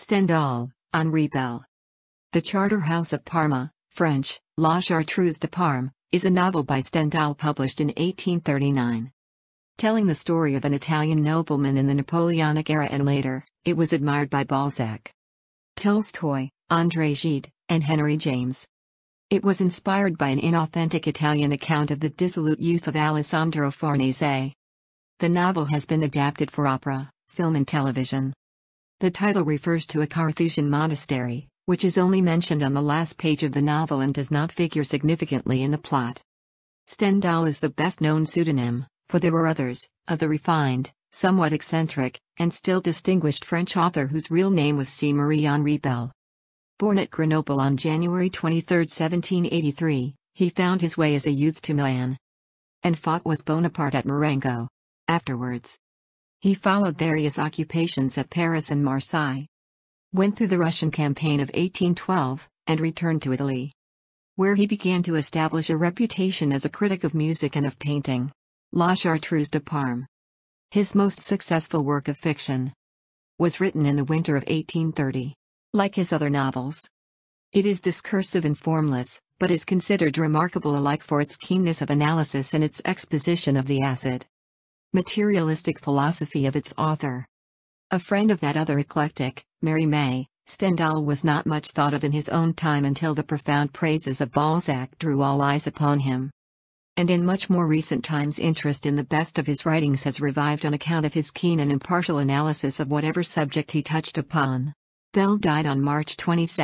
Stendhal, Henri Bell. The Charterhouse of Parma, French, La Chartreuse de Parme, is a novel by Stendhal published in 1839. Telling the story of an Italian nobleman in the Napoleonic era and later, it was admired by Balzac, Tolstoy, André Gide, and Henry James. It was inspired by an inauthentic Italian account of the dissolute youth of Alessandro Farnese. The novel has been adapted for opera, film and television. The title refers to a Carthusian monastery, which is only mentioned on the last page of the novel and does not figure significantly in the plot. Stendhal is the best-known pseudonym, for there were others, of the refined, somewhat eccentric, and still distinguished French author whose real name was C. Henri Bell. Born at Grenoble on January 23, 1783, he found his way as a youth to Milan and fought with Bonaparte at Marengo. Afterwards, he followed various occupations at Paris and Marseille, went through the Russian campaign of 1812, and returned to Italy, where he began to establish a reputation as a critic of music and of painting. La Chartreuse de Parme, his most successful work of fiction, was written in the winter of 1830. Like his other novels, it is discursive and formless, but is considered remarkable alike for its keenness of analysis and its exposition of the acid, materialistic philosophy of its author. A friend of that other eclectic, Mary May, Stendhal was not much thought of in his own time until the profound praises of Balzac drew all eyes upon him. And in much more recent times interest in the best of his writings has revived on account of his keen and impartial analysis of whatever subject he touched upon. Bell died on March 22,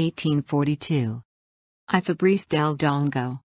1842. I Fabrice del Dongo.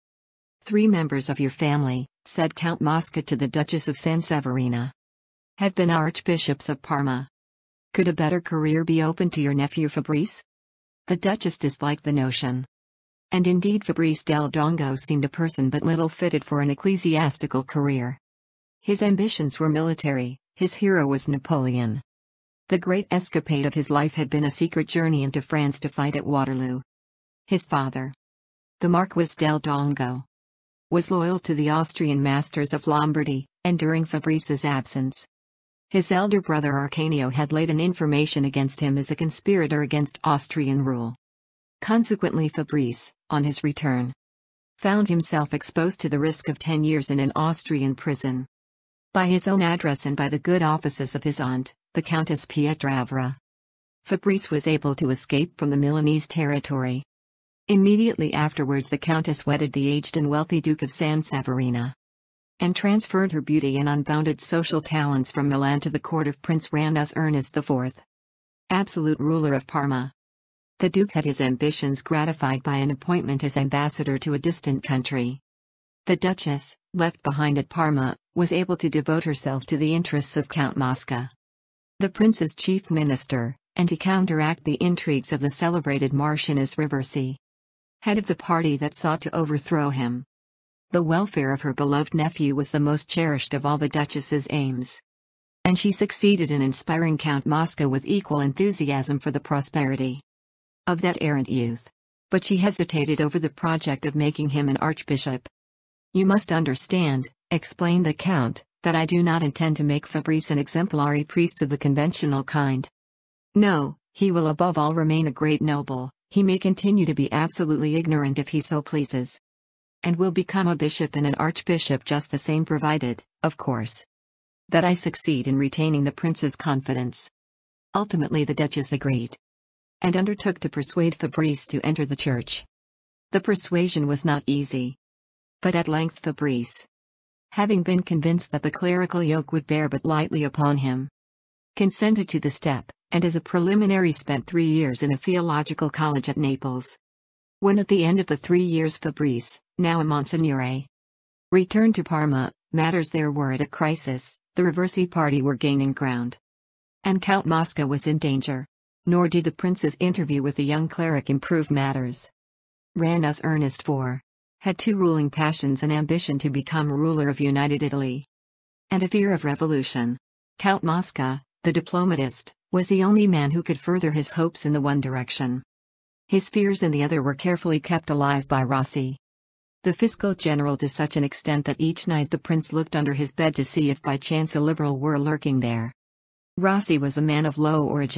3 members of your family, said Count Mosca to the Duchess of Sanseverina, have been archbishops of Parma. Could a better career be open to your nephew Fabrice? The Duchess disliked the notion. And indeed Fabrice del Dongo seemed a person but little fitted for an ecclesiastical career. His ambitions were military, his hero was Napoleon. The great escapade of his life had been a secret journey into France to fight at Waterloo. His father, the Marquis del Dongo, was loyal to the Austrian masters of Lombardy, and during Fabrice's absence, his elder brother Ascanio had laid an information against him as a conspirator against Austrian rule. Consequently Fabrice, on his return, found himself exposed to the risk of 10 years in an Austrian prison. By his own address and by the good offices of his aunt, the Countess Pietravra, Fabrice was able to escape from the Milanese territory. Immediately afterwards the Countess wedded the aged and wealthy Duke of Sanseverina, and transferred her beauty and unbounded social talents from Milan to the court of Prince Ranulf Ernest IV, absolute ruler of Parma. The Duke had his ambitions gratified by an appointment as ambassador to a distant country. The Duchess, left behind at Parma, was able to devote herself to the interests of Count Mosca, the prince's chief minister, and to counteract the intrigues of the celebrated Marchioness Raversi, head of the party that sought to overthrow him. The welfare of her beloved nephew was the most cherished of all the Duchess's aims, and she succeeded in inspiring Count Mosca with equal enthusiasm for the prosperity of that errant youth. But she hesitated over the project of making him an archbishop. You must understand, explained the Count, that I do not intend to make Fabrice an exemplary priest of the conventional kind. No, he will above all remain a great noble, he may continue to be absolutely ignorant if he so pleases, and will become a bishop and an archbishop just the same provided, of course, that I succeed in retaining the prince's confidence. Ultimately the Duchess agreed, and undertook to persuade Fabrice to enter the church. The persuasion was not easy, but at length Fabrice, having been convinced that the clerical yoke would bear but lightly upon him, consented to the step, and as a preliminary spent 3 years in a theological college at Naples. When at the end of the 3 years Fabrice, now a Monsignore, returned to Parma, matters there were at a crisis. The Raversi party were gaining ground, and Count Mosca was in danger. Nor did the prince's interview with the young cleric improve matters. Ranulf Ernest IV had 2 ruling passions: an ambition to become ruler of united Italy, and a fear of revolution. Count Mosca, the diplomatist, was the only man who could further his hopes in the one direction. His fears in the other were carefully kept alive by Rossi, the fiscal general, to such an extent that each night the prince looked under his bed to see if by chance a liberal were lurking there. Rossi was a man of low origin,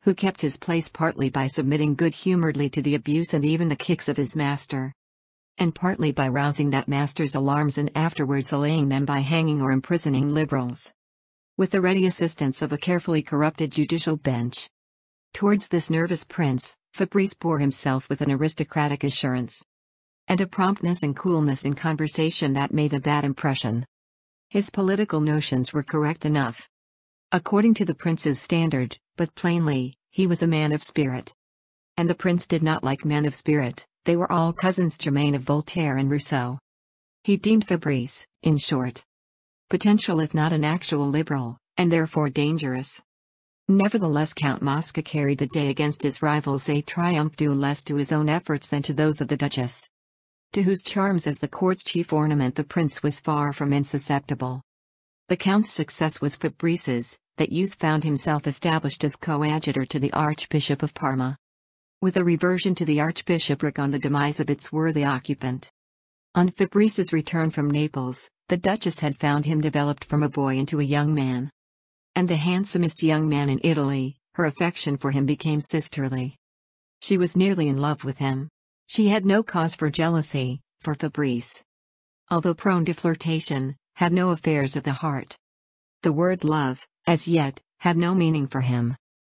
who kept his place partly by submitting good-humoredly to the abuse and even the kicks of his master, and partly by rousing that master's alarms and afterwards allaying them by hanging or imprisoning liberals, with the ready assistance of a carefully corrupted judicial bench. Towards this nervous prince, Fabrice bore himself with an aristocratic assurance, and a promptness and coolness in conversation that made a bad impression. His political notions were correct enough, according to the prince's standard, but plainly, he was a man of spirit. And the prince did not like men of spirit, they were all cousins germain of Voltaire and Rousseau. He deemed Fabrice, in short, potential if not an actual liberal, and therefore dangerous. Nevertheless, Count Mosca carried the day against his rivals a triumph due less to his own efforts than to those of the Duchess, to whose charms as the court's chief ornament the prince was far from insusceptible. The count's success was Fabrice's, that youth found himself established as coadjutor to the Archbishop of Parma, with a reversion to the archbishopric on the demise of its worthy occupant. On Fabrice's return from Naples, the Duchess had found him developed from a boy into a young man, and the handsomest young man in Italy. Her affection for him became sisterly. She was nearly in love with him. She had no cause for jealousy, for Fabrice, although prone to flirtation, had no affairs of the heart. The word love, as yet, had no meaning for him.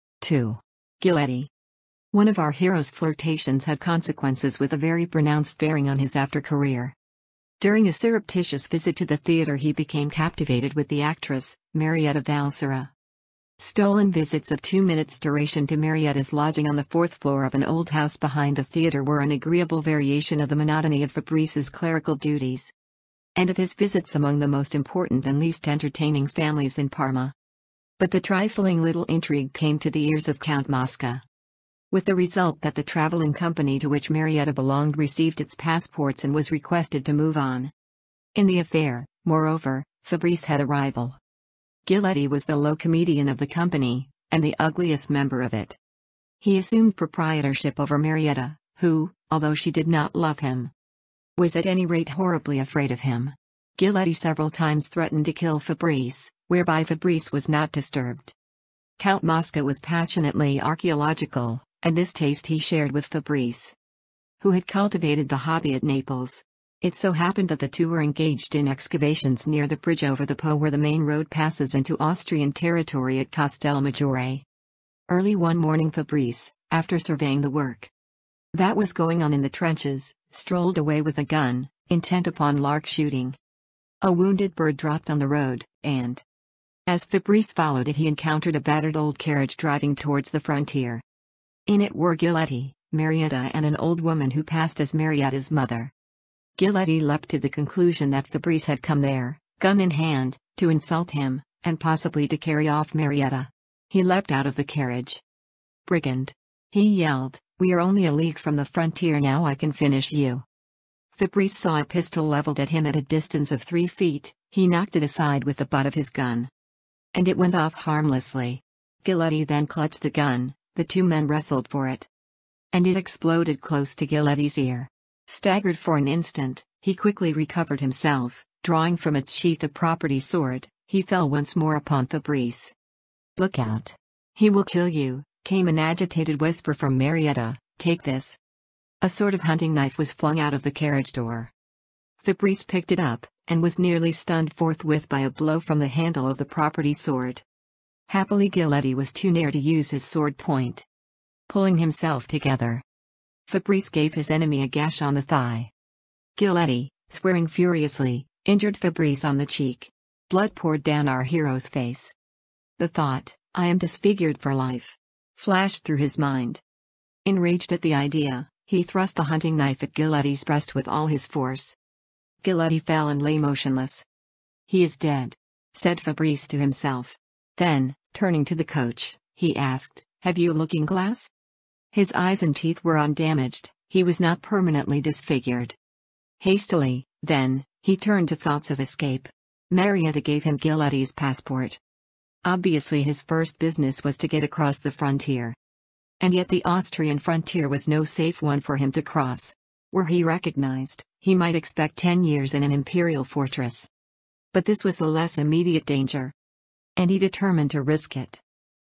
2. Giletti. One of our hero's flirtations had consequences with a very pronounced bearing on his after career. During a surreptitious visit to the theatre he became captivated with the actress, Marietta Valsera. Stolen visits of 2 minutes' duration to Marietta's lodging on the 4th floor of an old house behind the theatre were an agreeable variation of the monotony of Fabrice's clerical duties, and of his visits among the most important and least entertaining families in Parma. But the trifling little intrigue came to the ears of Count Mosca, with the result that the traveling company to which Marietta belonged received its passports and was requested to move on. In the affair, moreover, Fabrice had a rival. Giletti was the low comedian of the company, and the ugliest member of it. He assumed proprietorship over Marietta, who, although she did not love him, was at any rate horribly afraid of him. Giletti several times threatened to kill Fabrice, whereby Fabrice was not disturbed. Count Mosca was passionately archaeological, and this taste he shared with Fabrice, who had cultivated the hobby at Naples. It so happened that the two were engaged in excavations near the bridge over the Po where the main road passes into Austrian territory at Castelmaggiore. Early one morning Fabrice, after surveying the work that was going on in the trenches, strolled away with a gun, intent upon lark shooting. A wounded bird dropped on the road, and as Fabrice followed it he encountered a battered old carriage driving towards the frontier. In it were Giletti, Marietta and an old woman who passed as Marietta's mother. Giletti leapt to the conclusion that Fabrice had come there, gun in hand, to insult him, and possibly to carry off Marietta. He leapt out of the carriage. "Brigand!" he yelled, "we are only a league from the frontier now, I can finish you." Fabrice saw a pistol leveled at him at a distance of 3 feet, he knocked it aside with the butt of his gun, and it went off harmlessly. Giletti then clutched the gun, the two men wrestled for it, and it exploded close to Giletti's ear. Staggered for an instant, he quickly recovered himself, drawing from its sheath a property sword, he fell once more upon Fabrice. "Look out! He will kill you," came an agitated whisper from Marietta, "take this." A sort of hunting knife was flung out of the carriage door. Fabrice picked it up, and was nearly stunned forthwith by a blow from the handle of the property sword. Happily Giletti was too near to use his sword point. Pulling himself together, Fabrice gave his enemy a gash on the thigh. Giletti, swearing furiously, injured Fabrice on the cheek. Blood poured down our hero's face. The thought, "I am disfigured for life," flashed through his mind. Enraged at the idea, he thrust the hunting knife at Giletti's breast with all his force. Giletti fell and lay motionless. "He is dead," said Fabrice to himself. Then, turning to the coach, he asked, "Have you a looking-glass?" His eyes and teeth were undamaged, he was not permanently disfigured. Hastily, then, he turned to thoughts of escape. Marietta gave him Giletti's passport. Obviously his first business was to get across the frontier. And yet the Austrian frontier was no safe one for him to cross. Were he recognized, he might expect 10 years in an imperial fortress. But this was the less immediate danger, and he determined to risk it.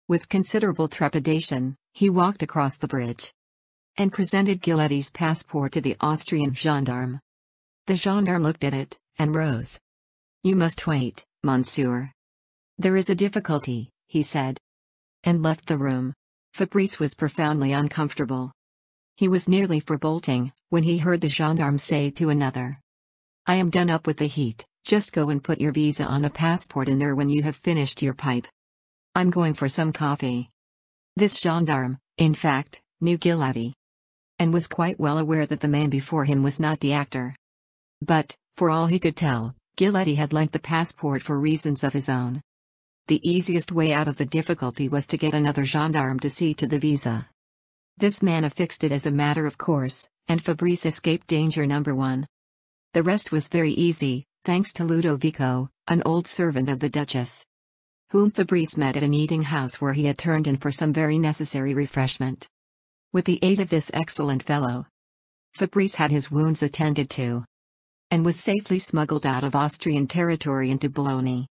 With considerable trepidation, he walked across the bridge and presented Giletti's passport to the Austrian gendarme. The gendarme looked at it, and rose. "You must wait, monsieur. There is a difficulty," he said, and left the room. Fabrice was profoundly uncomfortable. He was nearly for bolting, when he heard the gendarme say to another, "I am done up with the heat, just go and put your visa on a passport in there when you have finished your pipe. I'm going for some coffee." This gendarme, in fact, knew Giletti, and was quite well aware that the man before him was not the actor. But, for all he could tell, Giletti had lent the passport for reasons of his own. The easiest way out of the difficulty was to get another gendarme to see to the visa. This man affixed it as a matter of course, and Fabrice escaped danger number one. The rest was very easy, thanks to Ludovico, an old servant of the Duchess, whom Fabrice met at an eating house where he had turned in for some very necessary refreshment. With the aid of this excellent fellow, Fabrice had his wounds attended to, and was safely smuggled out of Austrian territory into Bologna.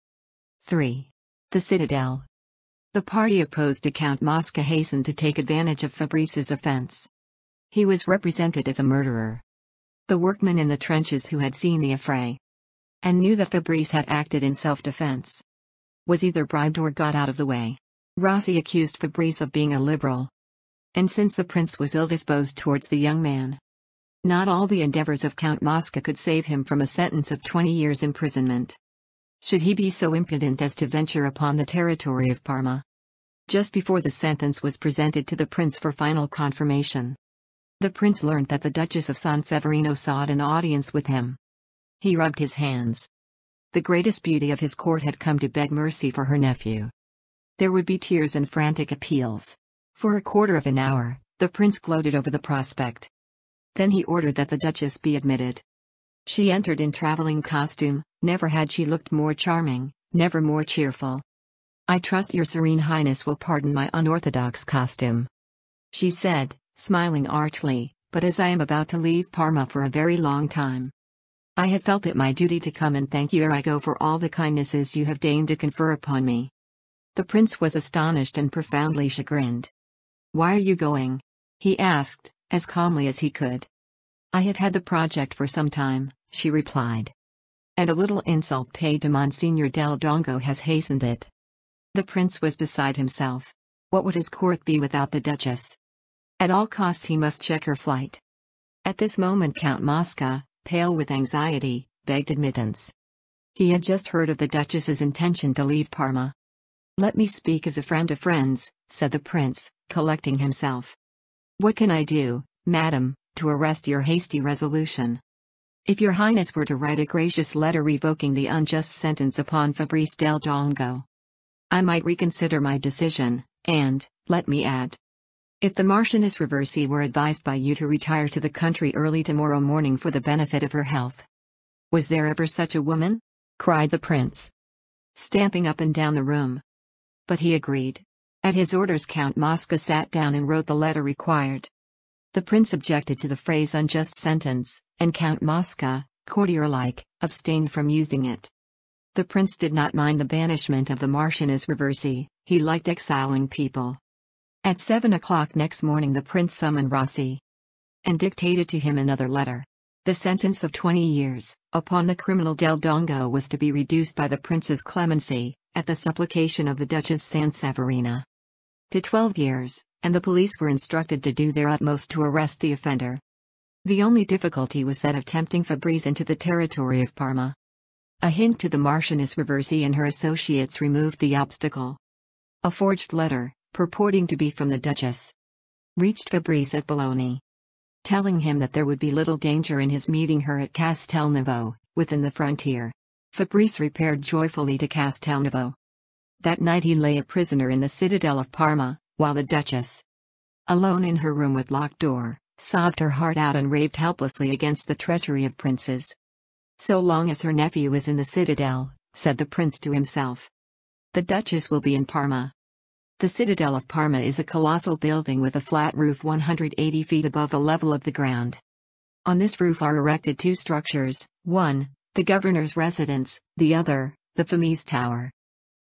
3. The Citadel. The party opposed to Count Mosca hastened to take advantage of Fabrice's offense. He was represented as a murderer. The workmen in the trenches who had seen the affray, and knew that Fabrice had acted in self-defense, was either bribed or got out of the way. Rossi accused Fabrice of being a liberal, and since the prince was ill-disposed towards the young man, not all the endeavors of Count Mosca could save him from a sentence of 20 years' imprisonment. Should he be so impudent as to venture upon the territory of Parma? Just before the sentence was presented to the prince for final confirmation, the prince learned that the Duchess of San Severino sought an audience with him. He rubbed his hands. The greatest beauty of his court had come to beg mercy for her nephew. There would be tears and frantic appeals. For a quarter of an hour, the prince gloated over the prospect. Then he ordered that the Duchess be admitted. She entered in traveling costume. Never had she looked more charming, never more cheerful. "I trust your Serene Highness will pardon my unorthodox costume," she said, smiling archly, "but as I am about to leave Parma for a very long time, I have felt it my duty to come and thank you ere I go for all the kindnesses you have deigned to confer upon me." The prince was astonished and profoundly chagrined. "Why are you going?" he asked, as calmly as he could. "I have had the project for some time," she replied, "and a little insult paid to Monsignor del Dongo has hastened it." The prince was beside himself. What would his court be without the Duchess? At all costs he must check her flight. At this moment Count Mosca, pale with anxiety, begged admittance. He had just heard of the Duchess's intention to leave Parma. "Let me speak as a friend of friends," said the prince, collecting himself. "What can I do, madam, to arrest your hasty resolution? If your highness were to write a gracious letter revoking the unjust sentence upon Fabrice del Dongo, I might reconsider my decision, and, let me add, if the Marchioness Raversi were advised by you to retire to the country early tomorrow morning for the benefit of her health." "Was there ever such a woman?" cried the prince, stamping up and down the room. But he agreed. At his orders Count Mosca sat down and wrote the letter required. The prince objected to the phrase unjust sentence, and Count Mosca, courtier-like, abstained from using it. The prince did not mind the banishment of the Marchioness Raversi, he liked exiling people. At 7 o'clock next morning the prince summoned Rossi, and dictated to him another letter. The sentence of 20 years, upon the criminal del Dongo was to be reduced by the prince's clemency, at the supplication of the Duchess San Severina, to 12 years, and the police were instructed to do their utmost to arrest the offender. The only difficulty was that of tempting Fabrice into the territory of Parma. A hint to the Marchioness Raversi and her associates removed the obstacle. A forged letter, purporting to be from the Duchess, reached Fabrice at Bologna, telling him that there would be little danger in his meeting her at Castelnuovo, within the frontier. Fabrice repaired joyfully to Castelnuovo. That night he lay a prisoner in the citadel of Parma, while the Duchess, alone in her room with locked door, sobbed her heart out and raved helplessly against the treachery of princes. "So long as her nephew is in the citadel," said the prince to himself, "the Duchess will be in Parma." The citadel of Parma is a colossal building with a flat roof 180 feet above the level of the ground. On this roof are erected two structures, one, the governor's residence, the other, the Famise Tower.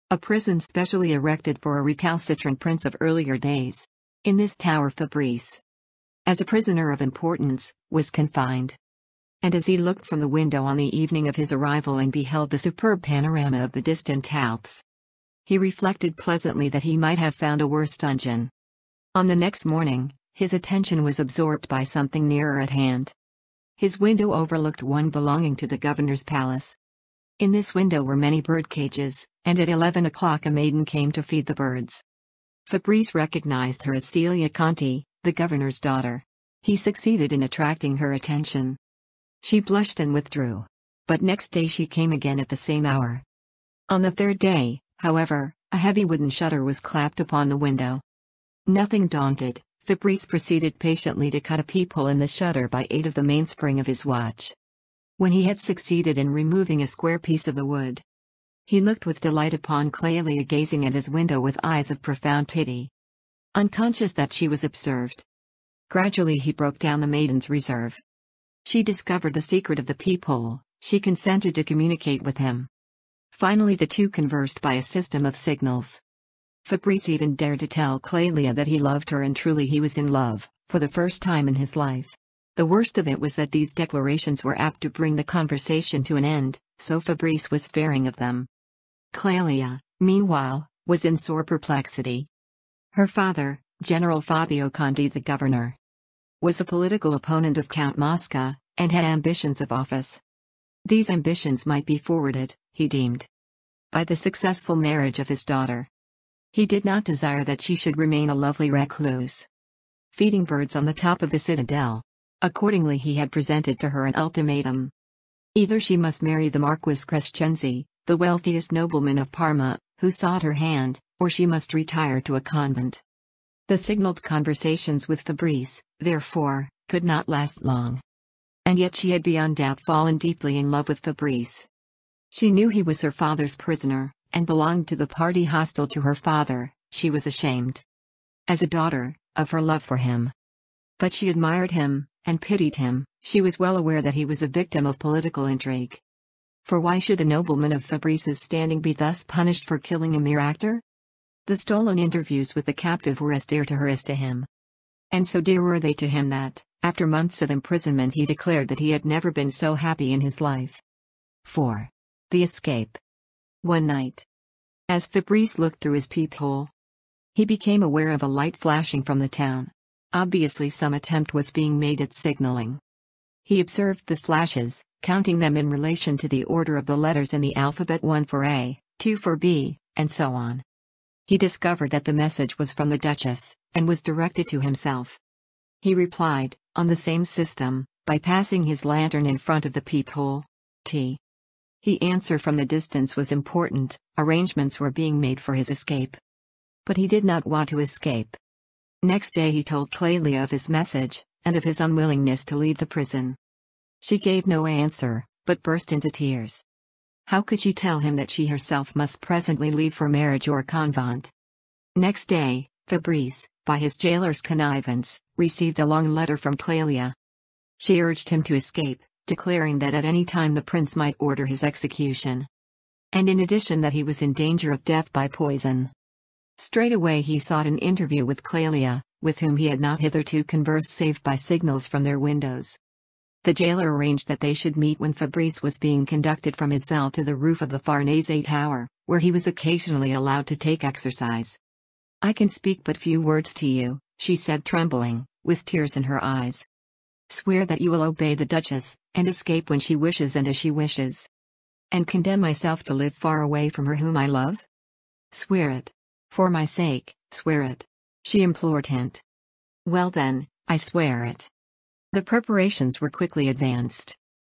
a prison specially erected for a recalcitrant prince of earlier days. In this tower Fabrice, as a prisoner of importance, was confined. And as he looked from the window on the evening of his arrival and beheld the superb panorama of the distant Alps, he reflected pleasantly that he might have found a worse dungeon. On the next morning, his attention was absorbed by something nearer at hand. His window overlooked one belonging to the governor's palace. In this window were many bird cages, and at 11 o'clock a maiden came to feed the birds. Fabrice recognized her as Celia Conti, the governor's daughter. He succeeded in attracting her attention. She blushed and withdrew. But next day she came again at the same hour. On the third day, however, a heavy wooden shutter was clapped upon the window. Nothing daunted, Fabrice proceeded patiently to cut a peephole in the shutter by aid of the mainspring of his watch. When he had succeeded in removing a square piece of the wood, he looked with delight upon Clélia gazing at his window with eyes of profound pity, unconscious that she was observed. Gradually he broke down the maiden's reserve. She discovered the secret of the peephole, she consented to communicate with him. Finally the two conversed by a system of signals. Fabrice even dared to tell Clélia that he loved her, and truly he was in love, for the first time in his life. The worst of it was that these declarations were apt to bring the conversation to an end, so Fabrice was sparing of them. Clélia, meanwhile, was in sore perplexity. Her father, General Fabio Conti the governor, was a political opponent of Count Mosca, and had ambitions of office. These ambitions might be forwarded, he deemed, by the successful marriage of his daughter. He did not desire that she should remain a lovely recluse, feeding birds on the top of the citadel. Accordingly he had presented to her an ultimatum. Either she must marry the Marquis Crescenzi, the wealthiest nobleman of Parma, who sought her hand, or she must retire to a convent. The signaled conversations with Fabrice, therefore, could not last long. And yet she had beyond doubt fallen deeply in love with Fabrice. She knew he was her father's prisoner, and belonged to the party hostile to her father. She was ashamed, as a daughter, of her love for him. But she admired him, and pitied him. She was well aware that he was a victim of political intrigue. For why should a nobleman of Fabrice's standing be thus punished for killing a mere actor? The stolen interviews with the captive were as dear to her as to him. And so dear were they to him that, after months of imprisonment, he declared that he had never been so happy in his life. 4. The escape. One night, as Fabrice looked through his peephole, he became aware of a light flashing from the town. Obviously some attempt was being made at signaling. He observed the flashes, counting them in relation to the order of the letters in the alphabet, 1 for A, 2 for B, and so on. He discovered that the message was from the Duchess, and was directed to himself. He replied, on the same system, by passing his lantern in front of the peephole. T. The answer from the distance was important. Arrangements were being made for his escape. But he did not want to escape. Next day he told Clélia of his message, and of his unwillingness to leave the prison. She gave no answer, but burst into tears. How could she tell him that she herself must presently leave for marriage or convent? Next day, Fabrice, by his jailer's connivance, received a long letter from Clélia. She urged him to escape, declaring that at any time the prince might order his execution. And in addition that he was in danger of death by poison. Straightway he sought an interview with Clélia, with whom he had not hitherto conversed save by signals from their windows. The jailer arranged that they should meet when Fabrice was being conducted from his cell to the roof of the Farnese Tower, where he was occasionally allowed to take exercise. "I can speak but few words to you," she said, trembling, with tears in her eyes. "Swear that you will obey the Duchess, and escape when she wishes and as she wishes. And condemn myself to live far away from her whom I love? Swear it. For my sake, swear it," she implored him. "Well then, I swear it." The preparations were quickly advanced.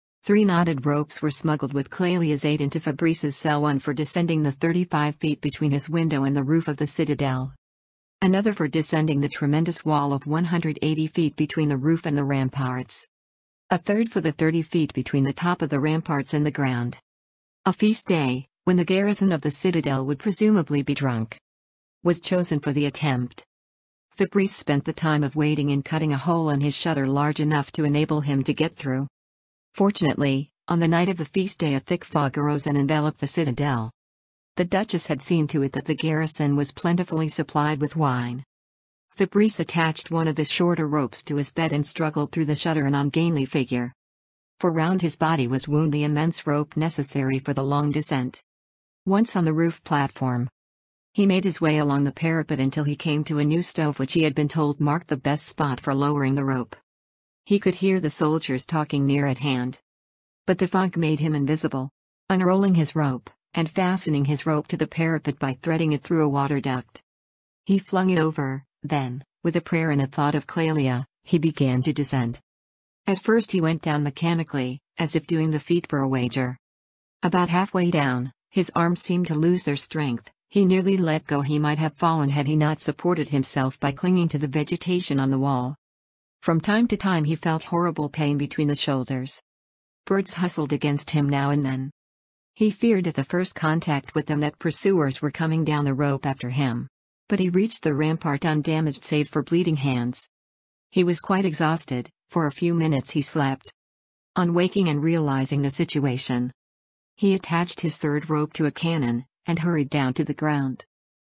3 knotted ropes were smuggled with Clélia's aid into Fabrice's cell, one for descending the 35 feet between his window and the roof of the citadel. Another for descending the tremendous wall of 180 feet between the roof and the ramparts. A third for the 30 feet between the top of the ramparts and the ground. A feast day, when the garrison of the citadel would presumably be drunk, was chosen for the attempt. Fabrice spent the time of waiting in cutting a hole in his shutter large enough to enable him to get through. Fortunately, on the night of the feast day a thick fog arose and enveloped the citadel. The Duchess had seen to it that the garrison was plentifully supplied with wine. Fabrice attached one of the shorter ropes to his bed and struggled through the shudder an ungainly figure. For round his body was wound the immense rope necessary for the long descent. Once on the roof platform, he made his way along the parapet until he came to a new stove which he had been told marked the best spot for lowering the rope. He could hear the soldiers talking near at hand. But the fog made him invisible. Unrolling his rope, and fastening his rope to the parapet by threading it through a water duct, he flung it over. Then, with a prayer and a thought of Clélia, he began to descend. At first he went down mechanically, as if doing the feat for a wager. About halfway down, his arms seemed to lose their strength. He nearly let go. He might have fallen had he not supported himself by clinging to the vegetation on the wall. From time to time he felt horrible pain between the shoulders. Birds hustled against him now and then. He feared at the first contact with them that pursuers were coming down the rope after him. But he reached the rampart undamaged save for bleeding hands. He was quite exhausted. For a few minutes he slept. On waking and realizing the situation, he attached his third rope to a cannon, and hurried down to the ground.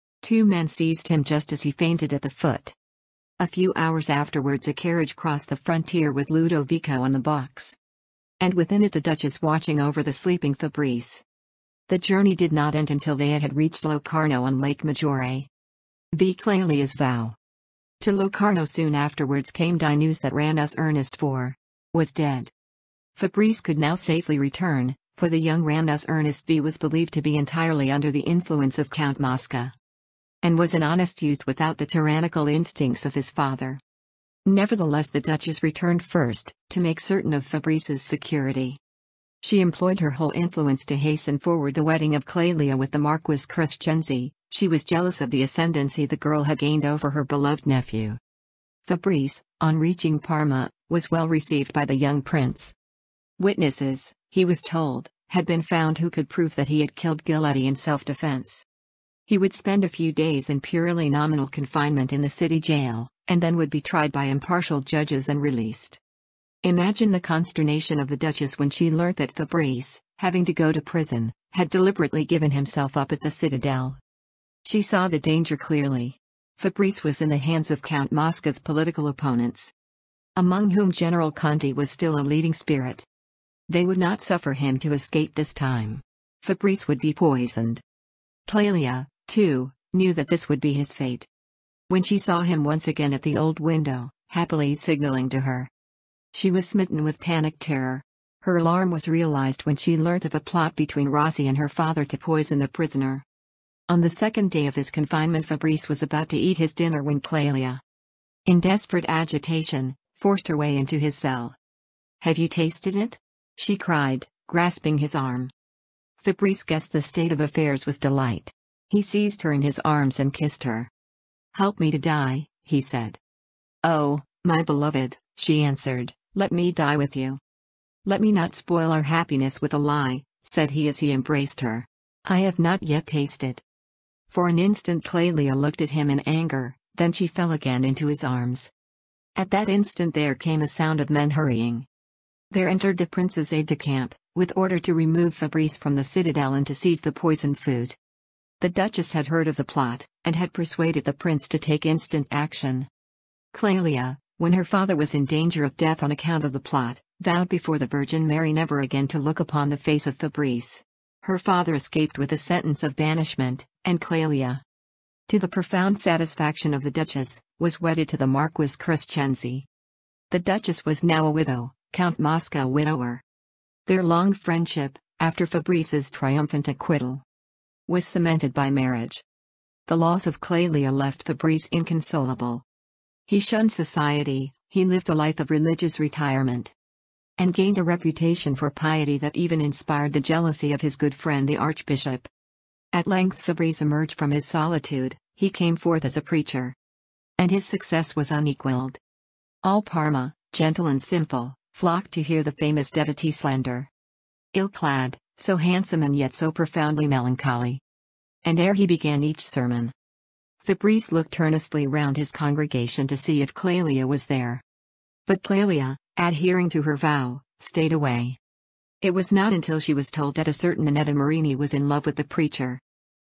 2 men seized him just as he fainted at the foot. A few hours afterwards a carriage crossed the frontier with Ludovico on the box. And within it the Duchess watching over the sleeping Fabrice. The journey did not end until they had reached Locarno on Lake Maggiore. V. Clélia's vow. To Locarno soon afterwards came news that Ranus Ernest IV was dead. Fabrice could now safely return, for the young Ranus Ernest V was believed to be entirely under the influence of Count Mosca, and was an honest youth without the tyrannical instincts of his father. Nevertheless the Duchess returned first, to make certain of Fabrice's security. She employed her whole influence to hasten forward the wedding of Clélia with the Marquis Crescenzi. She was jealous of the ascendancy the girl had gained over her beloved nephew. Fabrice, on reaching Parma, was well received by the young prince. Witnesses, he was told, had been found who could prove that he had killed Giletti in self-defense. He would spend a few days in purely nominal confinement in the city jail, and then would be tried by impartial judges and released. Imagine the consternation of the Duchess when she learnt that Fabrice, having to go to prison, had deliberately given himself up at the citadel. She saw the danger clearly. Fabrice was in the hands of Count Mosca's political opponents, among whom General Conti was still a leading spirit. They would not suffer him to escape this time. Fabrice would be poisoned. Clélia, too, knew that this would be his fate. When she saw him once again at the old window, happily signaling to her, she was smitten with panic terror. Her alarm was realized when she learnt of a plot between Rossi and her father to poison the prisoner. On the second day of his confinement Fabrice was about to eat his dinner when Clélia, in desperate agitation, forced her way into his cell. "Have you tasted it?" she cried, grasping his arm. Fabrice guessed the state of affairs with delight. He seized her in his arms and kissed her. "Help me to die," he said. "Oh, my beloved," she answered, "let me die with you. Let me not spoil our happiness with a lie," said he as he embraced her. "I have not yet tasted." For an instant Clélia looked at him in anger, then she fell again into his arms. At that instant there came a sound of men hurrying. There entered the prince's aide-de-camp, with order to remove Fabrice from the citadel and to seize the poisoned food. The Duchess had heard of the plot, and had persuaded the prince to take instant action. Clélia, when her father was in danger of death on account of the plot, vowed before the Virgin Mary never again to look upon the face of Fabrice. Her father escaped with a sentence of banishment, and Clélia, to the profound satisfaction of the Duchess, was wedded to the Marquis Crescenzi. The Duchess was now a widow, Count Mosca a widower. Their long friendship, after Fabrice's triumphant acquittal, was cemented by marriage. The loss of Clélia left Fabrice inconsolable. He shunned society, he lived a life of religious retirement, and gained a reputation for piety that even inspired the jealousy of his good friend the Archbishop. At length Fabrice emerged from his solitude, he came forth as a preacher. And his success was unequaled. All Parma, gentle and simple, flocked to hear the famous devotee slender. Ill-clad, so handsome and yet so profoundly melancholy. And ere he began each sermon, Fabrice looked earnestly round his congregation to see if Clélia was there. But Clélia, adhering to her vow, stayed away. It was not until she was told that a certain Annetta Marini was in love with the preacher,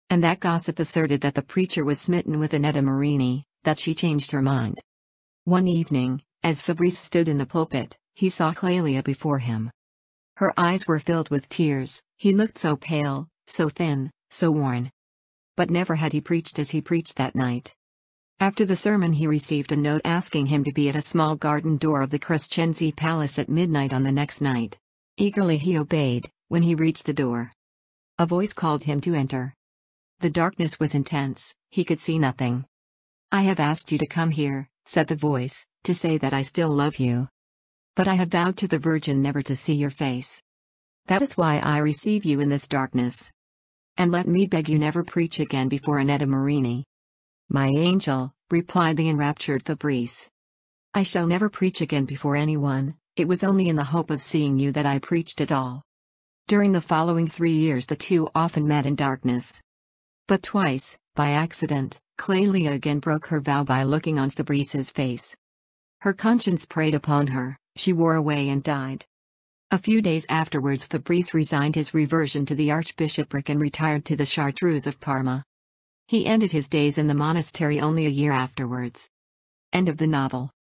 And that gossip asserted that the preacher was smitten with Annetta Marini, that she changed her mind. One evening, as Fabrice stood in the pulpit, he saw Clélia before him. Her eyes were filled with tears, he looked so pale, so thin, so worn. But never had he preached as he preached that night. After the sermon he received a note asking him to be at a small garden door of the Crescenzi Palace at midnight on the next night. Eagerly he obeyed. When he reached the door, a voice called him to enter. The darkness was intense, he could see nothing. "I have asked you to come here," said the voice, "to say that I still love you. But I have vowed to the Virgin never to see your face. That is why I receive you in this darkness. And let me beg you never preach again before Annetta Marini." "My angel," replied the enraptured Fabrice. "I shall never preach again before anyone. It was only in the hope of seeing you that I preached at all." During the following 3 years the two often met in darkness. But twice, by accident, Clélia again broke her vow by looking on Fabrice's face. Her conscience preyed upon her, she wore away and died. A few days afterwards Fabrice resigned his reversion to the archbishopric and retired to the Chartreuse of Parma. He ended his days in the monastery only a year afterwards. End of the novel.